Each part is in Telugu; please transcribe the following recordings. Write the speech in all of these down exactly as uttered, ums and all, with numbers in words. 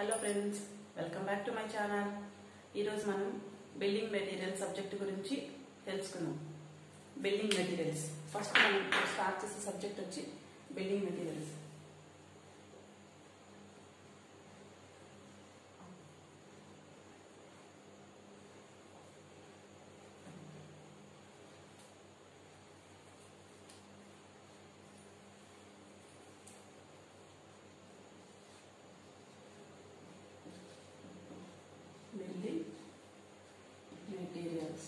Hello friends, welcome back to my channel. ఈరోజు మనం బిల్డింగ్ మెటీరియల్ సబ్జెక్ట్ గురించి తెలుసుకుందాం. బిల్డింగ్ మెటీరియల్స్ ఫస్ట్ మనం స్టార్ట్ చేసే సబ్జెక్ట్ వచ్చి బిల్డింగ్ మెటీరియల్స్. బిల్డింగ్ మెటీరియల్స్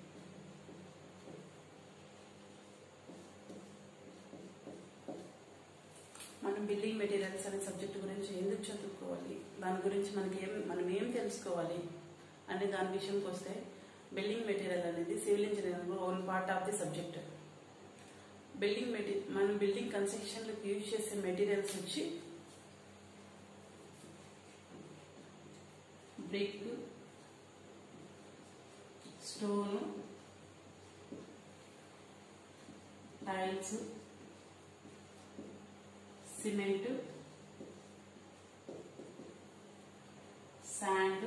మనం బిల్డింగ్ మెటీరియల్స్ అనే సబ్జెక్ట్ గురించి ఎందుకు చదువుకోవాలి, దాని గురించి మనకి ఏం మనం ఏం తెలుసుకోవాలి అనే దాని విషయంకి వస్తే, బిల్డింగ్ మెటీరియల్ అనేది civil engineering own part of the subject. Building మెటీ మనం బిల్డింగ్ కన్స్ట్రక్షన్లకు యూజ్ చేసే మెటీరియల్స్ వచ్చి brick, stone, tiles, cement, sand,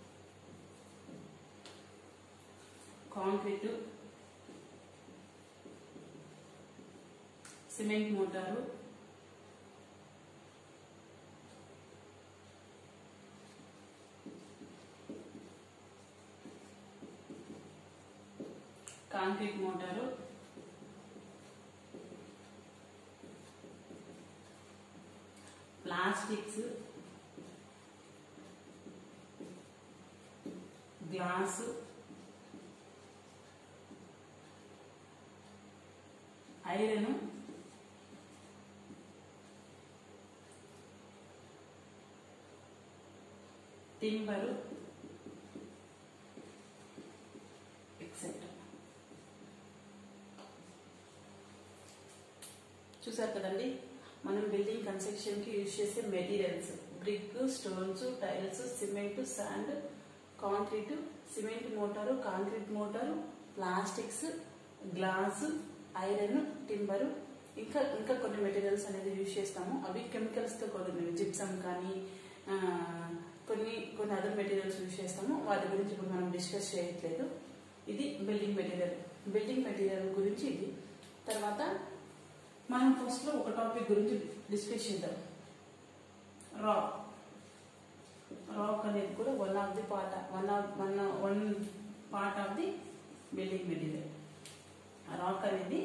concrete, cement mortar, concrete mortar, plastics, glass, iron, timber, etcetera. చూసారు కదండి, మనం బిల్డింగ్ కన్స్ట్రక్షన్ కి యూజ్ చేసే materials brick, stones, tiles, cement, sand, concrete, cement mortar, concrete mortar, plastics, glass, iron, timber, ఇంకా ఇంకా కొన్ని మెటీరియల్స్ అనేది యూజ్ చేస్తాము. అవి కెమికల్స్ తో కొన్ని, జిప్సమ్ కానీ కొన్ని కొన్ని అదర్ మెటీరియల్స్ యూజ్ చేస్తాము. వాటి గురించి ఇప్పుడు మనం డిస్కస్ చేయట్లేదు. ఇది బిల్డింగ్ మెటీరియల్. బిల్డింగ్ మెటీరియల్ గురించి ఇది. తర్వాత మనం ఫస్ట్ లో ఒక టాపిక్ గురించి డిస్కస్ చేద్దాం. రాక్. రాక్ అనేది కూడా one of the part one of one one part of the building material. Rock అనేది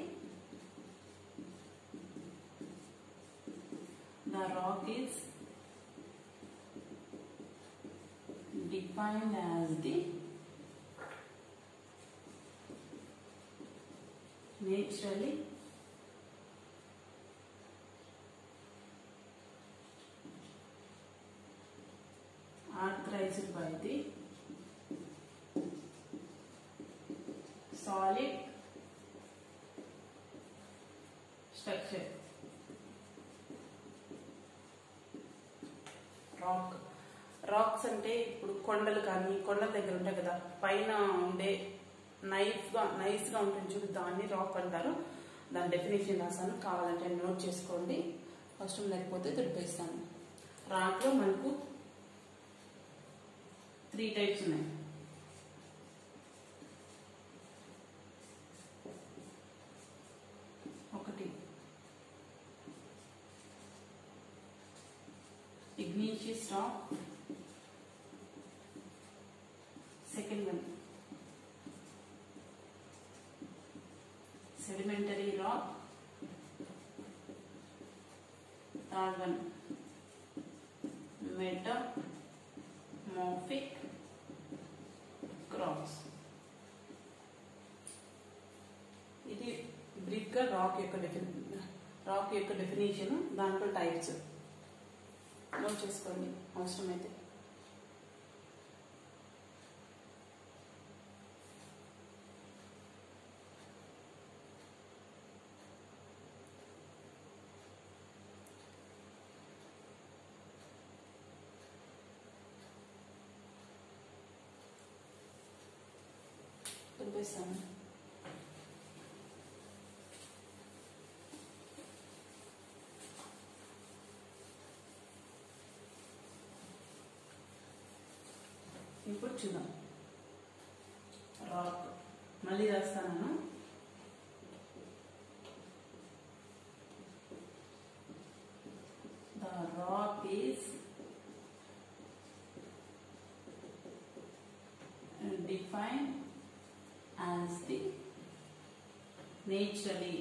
the rock is defined as the naturally authorized by the solid structure. Rock rocks అంటే ఇప్పుడు కొండలు కానీ కొండల దగ్గర ఉంటాయి కదా, పైన ఉండే నైఫ్ గా నైస్ గా ఉంటుంది చూడు, దాన్ని రాక్ అంటారు. దాని డెఫినేషన్ రాసాను, కావాలంటే నోట్ చేసుకోండి. ఫస్ట్ లేకపోతే తుడిపేస్తాను. రాక్ లో మనకు త్రీ టైప్స్ ఉన్నాయి. ఒకటి igneous rock, second one sedimentary rock, third one metamorphic rocks. ఇది బ్రిక్ రాక్ యొక్క రాక్ యొక్క డెఫినేషన్, దాంట్లో టైప్స్ నోట్ చేసుకోండి అవసరమైతే. చూపిస్తాను. ఇప్పుడు చూద్దాం. రాక్ మళ్ళీ రాస్తాను. The rock is defined as the naturally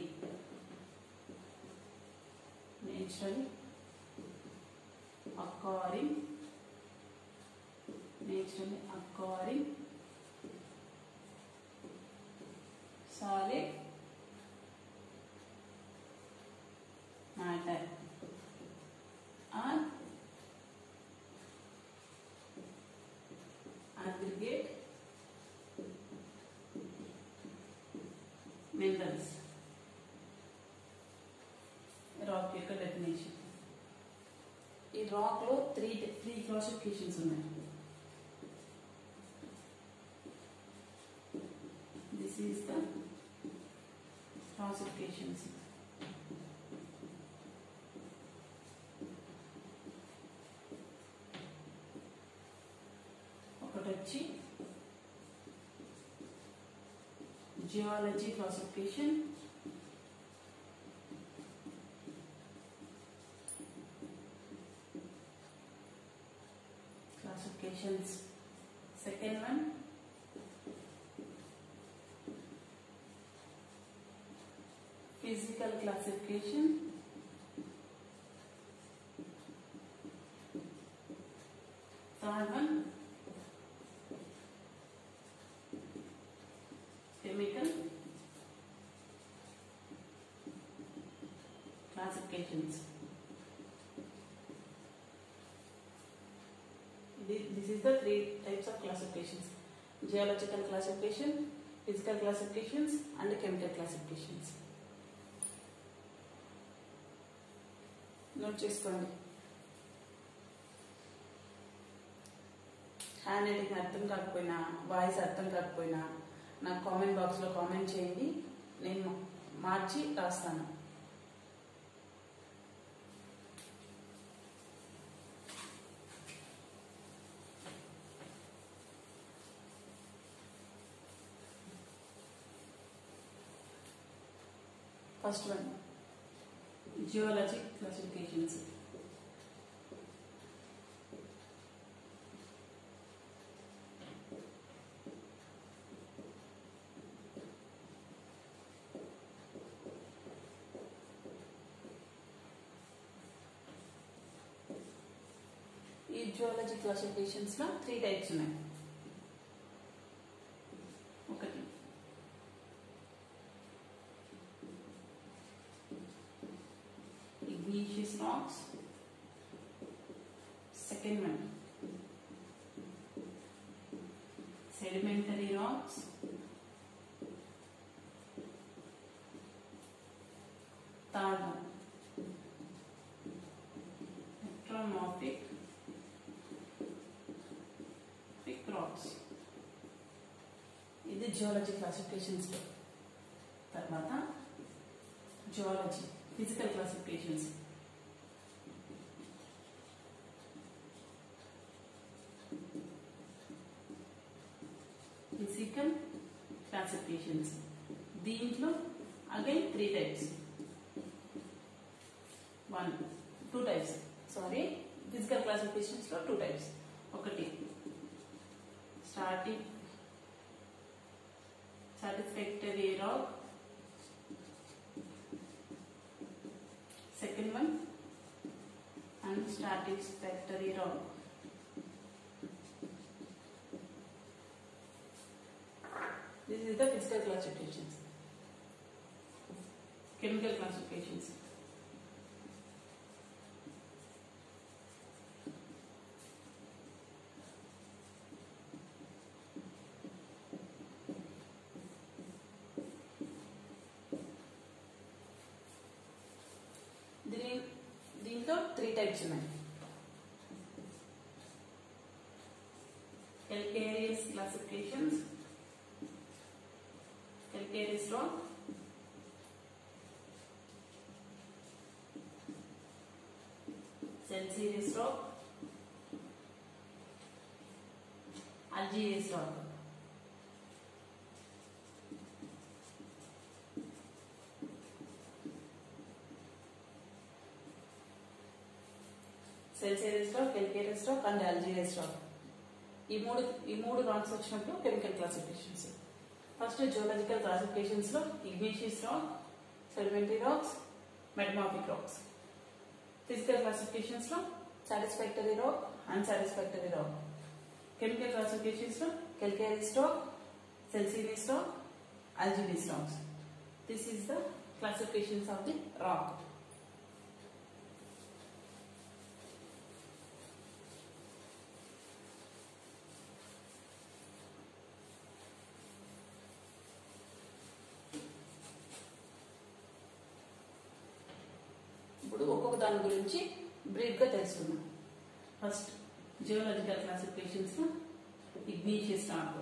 naturally occurring naturally occurring solid matter or aggregate minerals. Rock యొక్క డెఫినేషన్. ఈ రాక్ లో త్రీ త్రీ క్లాసిఫికేషన్స్ ఉన్నాయి. This is the classifications. ఒకటి వచ్చి geology classification, classifications. Second one, physical classification. Third one, chemical classifications. This is the three types of classifications: geological classification, physical classifications, and chemical classifications. Note చేసుకోండి. హ్యాండ్ రైటింగ్ అర్థం కాకపోయినా, వాయిస్ అర్థం కాకపోయినా నాకు కామెంట్ బాక్స్లో కామెంట్ చేయండి, నేను మార్చి రాస్తాను. First one, geologic classifications. ఈ జియాలజీ క్లాసిఫికేషన్స్ లో త్రీ టైప్స్ ఉన్నాయి. ఒకటి igneous rocks. Second one, sedimentary rocks. Third one, metamorphic rocks. ఇది జియాలజీ క్లాసిఫికేషన్స్. తర్వాత geology physical classifications. Physical classifications దీంట్లో again three types. One two types sorry physical classifications లో టూ టైప్స్. ఒకటి static satisfactory rock. Second one, unsatisfactory rock. This is the physical classifications. Chemical classifications. దీంట్లో త్రీ టైప్స్ ఉన్నాయి. calcareous classifications, calcareous rock, calcareous rock, Algiers rock. Calcareous rock, calcareous rock and Algiers rock. ఈ మూడు ఈ మూడు రాక్స్ వచ్చినప్పుడు chemical classifications. First geological classifications లో igneous rock, sedimentary rocks, metamorphic rocks. Physical classifications లో satisfactory rock, unsatisfactory rock. Chemical classifications లో calcareous rock, calcareous rock, alginous rocks. This is the classifications of the rock. ఇప్పుడు ఒక్కొక్క దాని గురించి బ్రీఫ్ గా తెలుసుకుందాం. ఫస్ట్ జియోలాజికల్ క్లాసిఫికేషన్స్ లో igneous rock.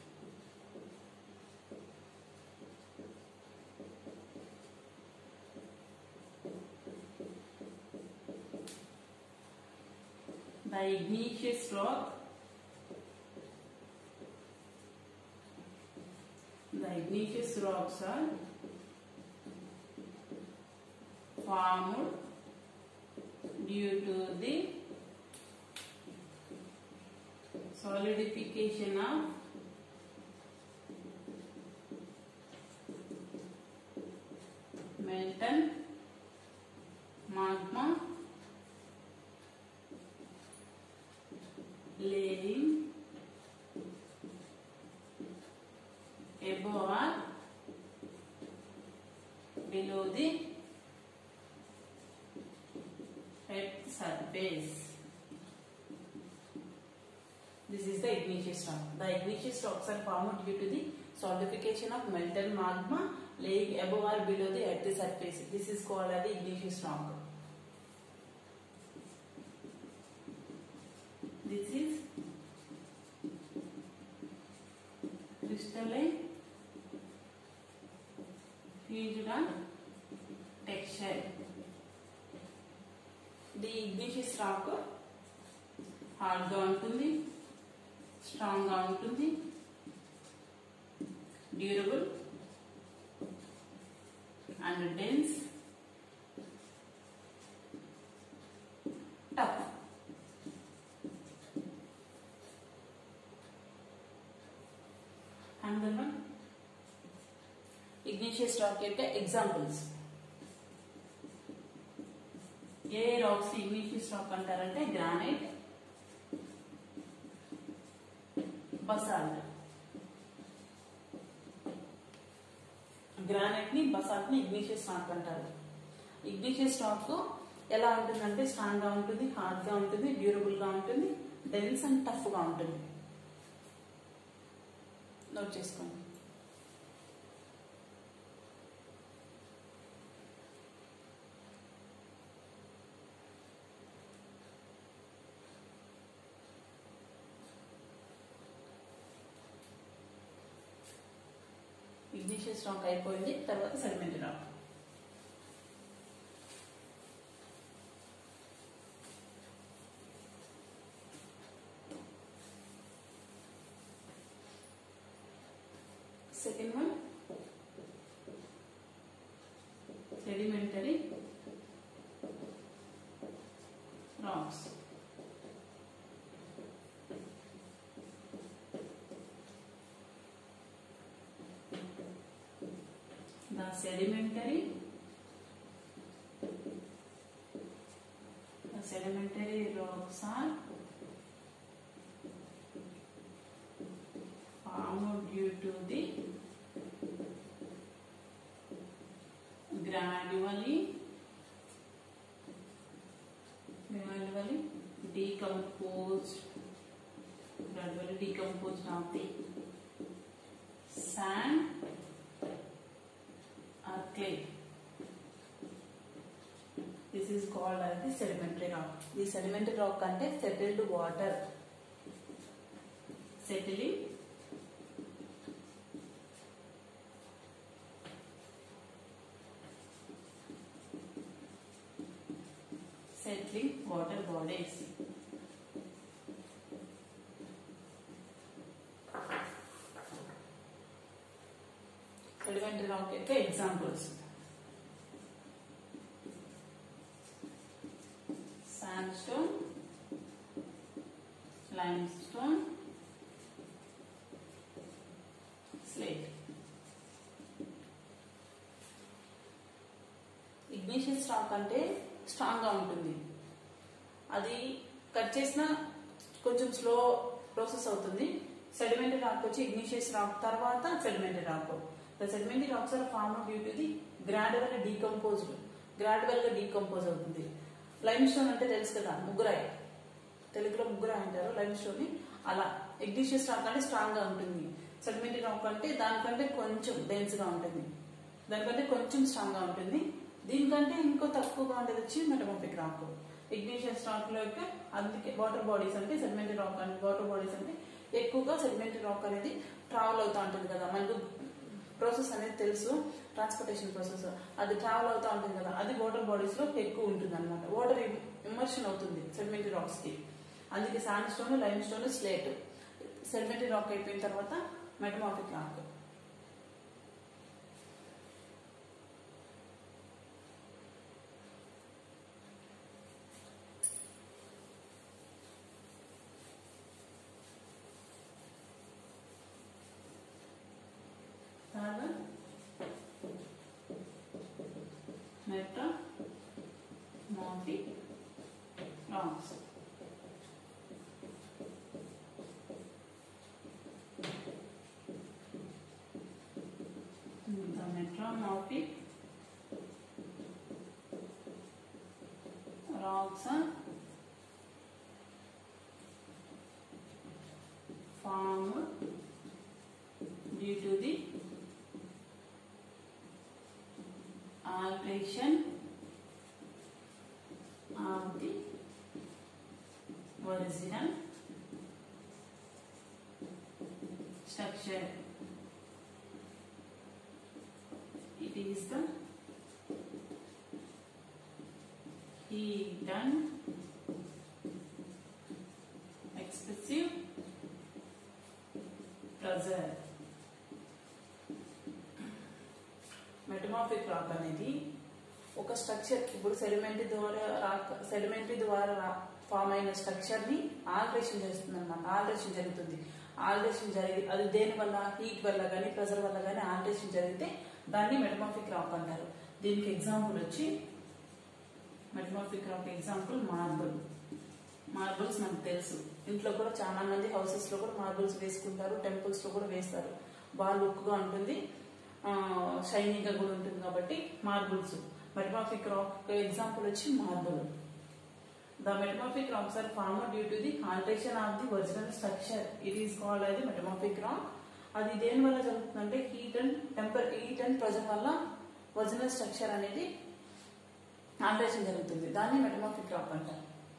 The igneous rock, the igneous rocks are formed due to the solidification of molten magma laying above or below the earth surface. This is the igneous rock. The igneous rocks are formed due to the solidification of molten magma laying above or below the earth surface. This is called as the igneous rock. This is crystalline fused on texture. The igneous rock hard గా ఉంటుంది, స్ట్రాంగ్ గా ఉంటుంది, durable and dense, tough. And igneous rock యొక్క ఎగ్జాంపుల్స్. ఏ రాక్స్ ఇగ్నిషియస్ రాక్ అంటారంటే గ్రానైట్, బసాల్ట్. గ్రానైట్ ని బసాల్ట్ ని ఇగ్నిషియస్ రాక్ అంటారు. ఇగ్నిషియస్ రాక్ ఎలా ఉంటుందంటే స్ట్రాంగ్ గా ఉంటుంది, హార్డ్ గా ఉంటుంది, డ్యూరబుల్ గా ఉంటుంది, డెన్స్ అండ్ టఫ్ గా ఉంటుంది. నోట్ చేసుకోండి. ఇగ్నిషియస్ రాక్ అయిపోయింది, తర్వాత sedimentary rock. Second one, sedimentary rocks. The sedimentary, the sedimentary rocks are formed due to the gradually gradually decomposed gradually decomposed of the sand or clay. This is called as the sedimentary rock. The sedimentary rock ante settled water, settling settling water bodies. యొక్క examples. Sandstone, limestone, slate. Igneous rock అంటే స్ట్రాంగ్ గా ఉంటుంది. అది కట్ చేసినా కొంచెం స్లో ప్రాసెస్ అవుతుంది. సెడిమెంటరీ రాక్ వచ్చి ఇగ్నిషియస్ రాక్ తర్వాత sedimentary rock. The sedimentary rocks are formed due to the gradual decomposed, gradual గా డీకంపోజ్ అవుతుంది. లైమ్ స్టోన్ అంటే తెలుసు కదా, ముగ్గురాయి, తెలుగులో ముగ్గురాయి అంటారు లైమ్ స్టోన్ ని. అలా ఇగ్నిషియస్ రాక్ అంటే స్ట్రాంగ్ గా ఉంటుంది. సెడిమెంటరీ రాక్ అంటే దానికంటే కొంచెం డెన్స్ గా ఉంటుంది, దానికంటే కొంచెం స్ట్రాంగ్ గా ఉంటుంది. దీనికంటే ఇంకో తక్కువగా ఉండేది వచ్చి మెటమార్ఫిక్ రాక్. ఇగ్నిషియస్ రాక్ లో యొక్క అందుకే వాటర్ బాడీస్ అంటే సెడిమెంటరీ రాక్ అంటే వాటర్ బాడీస్ అంటే ఎక్కువగా సెడిమెంటరీ రాక్ అనేది ట్రావెల్ అవుతూ ఉంటుంది కదా, మనకు ప్రాసెస్ అనేది తెలుసు, ట్రాన్స్పోర్టేషన్ ప్రాసెస్, అది ట్రావెల్ అవుతూ ఉంటుంది కదా, అది వాటర్ బాడీస్ లో ఎక్కువ ఉంటుంది అనమాట. వాటర్ ఇమర్షన్ అవుతుంది సెడిమెంటరీ రాక్స్ కి. అందుకే sandstone, limestone, slate. Sedimentary rock అయిపోయిన తర్వాత metamorphic rock. Metamorphic rocks. The metamorphic rocks are formed due to the alteration of the original structure. It is the heat and excessive pressure. Metamorphic rock అనేది ఒక స్ట్రక్చర్, ఇప్పుడు సెడిమెంటరీ ద్వారా రాక్ సెడిమెంటరీ ద్వారా ఫామ్ అయిన స్ట్రక్చర్ ని ఆల్టరేషన్ చేస్తుంది అనమాట. ఆల్టరేషన్ జరుగుతుంది. ఆల్టరేషన్ జరిగి అది దేని వల్ల, హీట్ వల్ల కానీ ప్రెజర్ వల్ల కానీ ఆల్టరేషన్ జరిగితే దాన్ని మెటమార్ఫిక్ రాక్ అంటారు. దీనికి ఎగ్జాంపుల్ వచ్చి metamorphic rock example marble. Marbles మనకు తెలుసు, ఇంట్లో కూడా చాలా మంది హౌసెస్ లో కూడా మార్బుల్స్ వేసుకుంటారు, టెంపుల్స్ లో కూడా వేస్తారు. బాగా లుక్ గా ఉంటుంది, షైనింగ్ గా కూడా ఉంటుంది కాబట్టి మార్బుల్స్. మెటమార్ఫిక్ రాక్ ఎగ్జాంపుల్ వచ్చి marble. The metamorphic rocks are formed due to the alteration of the original structure. It is called as the metamorphic rock. అది దేని వల్ల జరుగుతుందంటే heat and temper heat and pressure వల్ల ఒరిజినల్ స్ట్రక్చర్ అనేది ఆల్టరేషన్ జరుగుతుంది. దాన్ని మెటమార్ఫిక్ రాక్ అంటారు.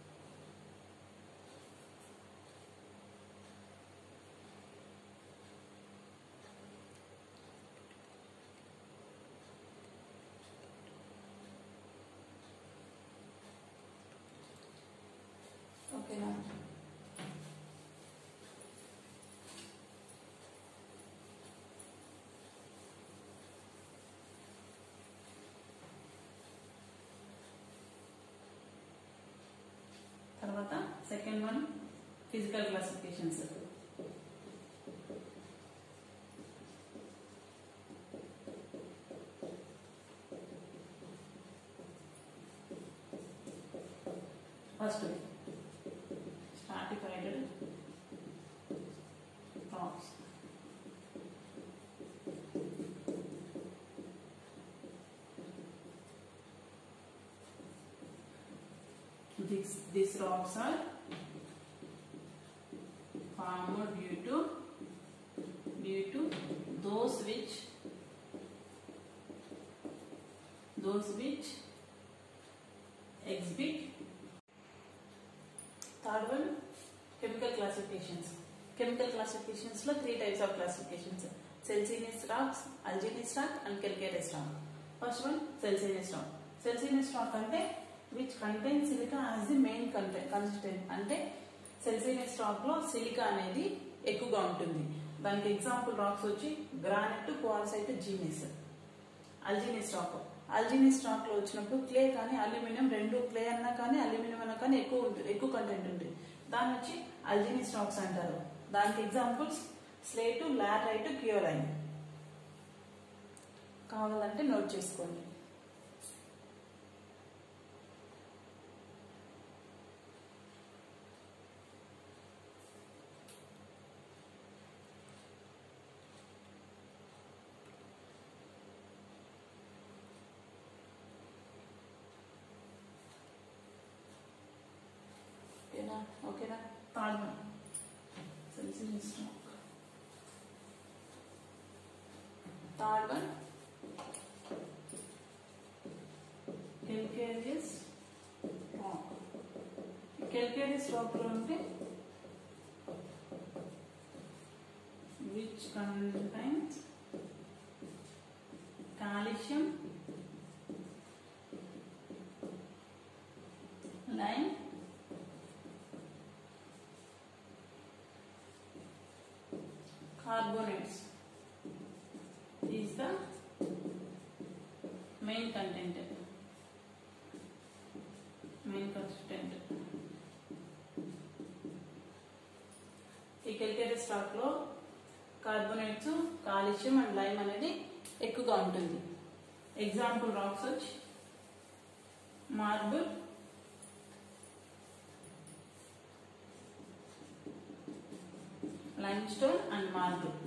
ఓకేనా? తర్వాత second one physical classifications. First stratified rocks. These, these rocks are formed due to due to those which those which exhibit. Third one, chemical classifications. Chemical classifications lo three types of classifications: calcareous rocks, alginous rock, and calcareous rock. First one, calcareous rock. Calcareous rock ante which contains silica as the main constituent. అంటే calcareous rock లో సిలికా అనేది ఎక్కువగా ఉంటుంది. దానికి ఎగ్జాంపుల్ రాక్స్ వచ్చి గ్రానైట్, క్వార్ట్జైట్, జీనస్. అల్జిని స్టాక్. అల్జిని స్టాక్ లో వచ్చినప్పుడు క్లే కానీ అల్యూమినియం రెండు, క్లే అన్నా కానీ అల్యూమినియం అన్నా కానీ ఎక్కువ ఉంటుంది, ఎక్కువ కంటెంట్ ఉంటుంది. దాన్ని వచ్చి అల్జిని స్టాక్స్ అంటారు. దానికి ఎగ్జాంపుల్స్ స్లేటు, లాటరైట్, క్యూరైన్. కావాలంటే నోట్ చేసుకోండి. ఓకేనా ఓకేనా థర్డ్ వన్ అల్జిని స్టాక్. Third one calcareous rock. calcareous rock లో ఉంటే which contains calcium, lime, carbonates is the main content. main constituent. ఈ calcareous rock లో కార్బోనేట్స్, కాల్షియం అండ్ లైమ్ అనేది ఎక్కువగా ఉంటుంది. ఎగ్జాంపుల్ రాక్స్ వచ్చి marble, limestone and marble.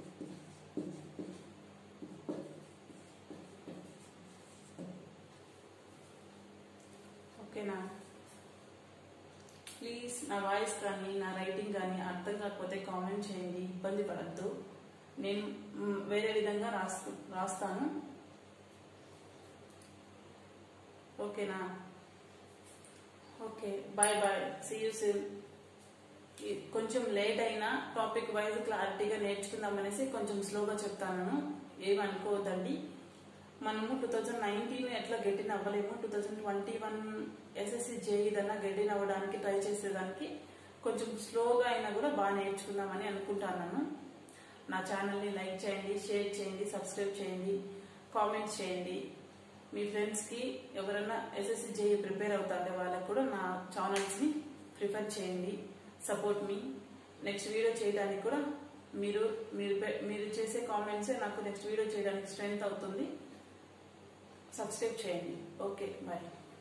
ఓకేనా? ప్లీజ్ నా వాయిస్ కానీ నా రైటింగ్ కానీ అర్థం కాకపోతే కామెంట్ చేయండి, ఇబ్బంది పడద్దు. నేను వేరే విధంగా రాస్తూ రాస్తాను. ఓకేనా? Okay, bye bye, see you soon. కొంచెం లేట్ అయినా టాపిక్ వైజ్ క్లారిటీగా నేర్చుకుందాం అనేసి కొంచెం స్లోగా చెప్తాను, ఏమనుకోవద్దండి. మనము టూ థౌజండ్ నైన్టీన్ ఎట్లా గెటిన్ అవ్వలేము, two thousand twenty one SSC జేఈదన్నా గెటిన్ అవ్వడానికి ట్రై చేసేదానికి కొంచెం స్లోగా అయినా కూడా బాగా నేర్చుకుందామని అనుకుంటున్నాను. నా ఛానల్ని లైక్ చేయండి, షేర్ చేయండి, సబ్స్క్రైబ్ చేయండి, కామెంట్స్ చేయండి. మీ ఫ్రెండ్స్కి ఎవరైనా ఎస్ఎస్సి జేఈ ప్రిపేర్ అవుతాండే వాళ్ళకు కూడా నా ఛానల్స్ని ప్రిఫర్ చేయండి. Support me. నెక్స్ట్ వీడియో చేయడానికి కూడా మీరు మీరు మీరు చేసే కామెంట్సే నాకు నెక్స్ట్ వీడియో చేయడానికి స్ట్రెంగ్త్ అవుతుంది. సబ్స్క్రైబ్ చేయండి. Okay, bye.